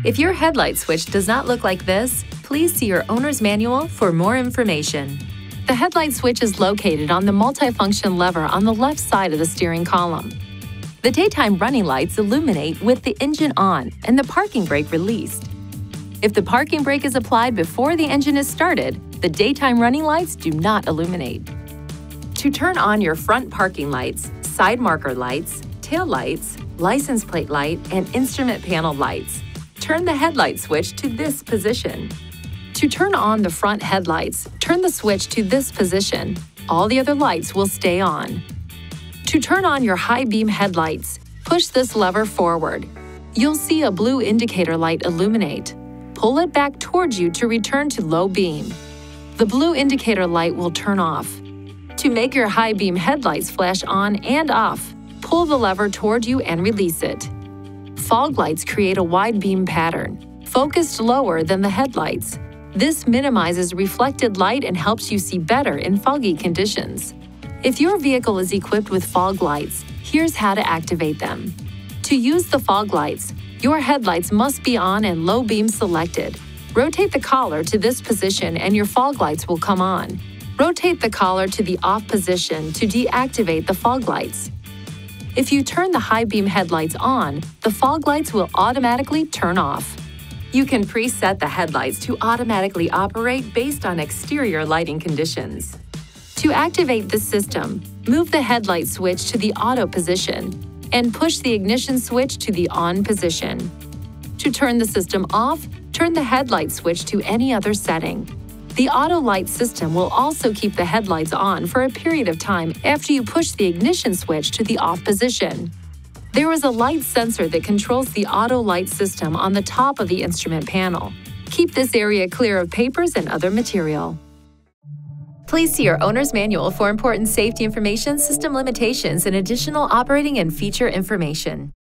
If your headlight switch does not look like this, please see your owner's manual for more information. The headlight switch is located on the multifunction lever on the left side of the steering column. The daytime running lights illuminate with the engine on and the parking brake released. If the parking brake is applied before the engine is started, the daytime running lights do not illuminate. To turn on your front parking lights, side marker lights, tail lights, license plate light, and instrument panel lights, turn the headlight switch to this position. To turn on the front headlights, turn the switch to this position. All the other lights will stay on. To turn on your high beam headlights, push this lever forward. You'll see a blue indicator light illuminate. Pull it back towards you to return to low beam. The blue indicator light will turn off. To make your high beam headlights flash on and off, pull the lever toward you and release it. Fog lights create a wide beam pattern, focused lower than the headlights. This minimizes reflected light and helps you see better in foggy conditions. If your vehicle is equipped with fog lights, here's how to activate them. To use the fog lights, your headlights must be on and low beam selected. Rotate the collar to this position and your fog lights will come on. Rotate the collar to the off position to deactivate the fog lights. If you turn the high beam headlights on, the fog lights will automatically turn off. You can preset the headlights to automatically operate based on exterior lighting conditions. To activate the system, move the headlight switch to the auto position and push the ignition switch to the on position. To turn the system off, turn the headlight switch to any other setting. The auto light system will also keep the headlights on for a period of time after you push the ignition switch to the off position. There is a light sensor that controls the auto light system on the top of the instrument panel. Keep this area clear of papers and other material. Please see your owner's manual for important safety information, system limitations, and additional operating and feature information.